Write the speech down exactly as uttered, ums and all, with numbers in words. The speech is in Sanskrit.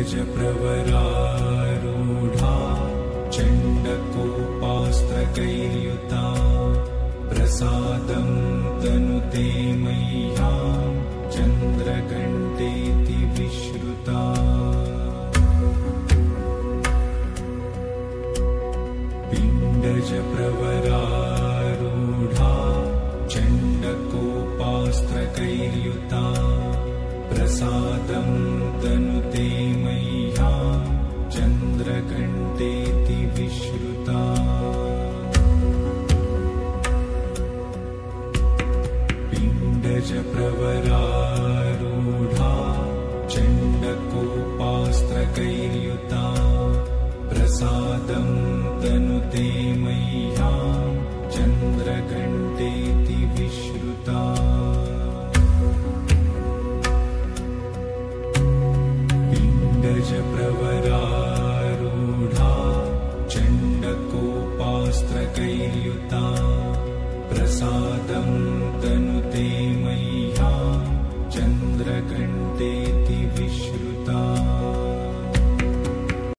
प्रवरारूढा चण्डकोपास्त्रकैर्युता प्रसादं तनुते मह्यं चन्द्रघण्टेति विश्रुता पिण्डज प्रवरारूढा चण्डकोपास्त्रकैर्युता प्रसादं तनुते मह्यं चन्द्रघण्टेति विश्रुता पिण्डज प्रवरारूढा चण्डकोपास्त्रकैर्युता प्रसादं तनुते मह्यं चन्द्रघण्टेति विश्रुता पिण्डज प्रवरारूढा चण्डकोपास्त्रकैर्युता प्रसादं तनु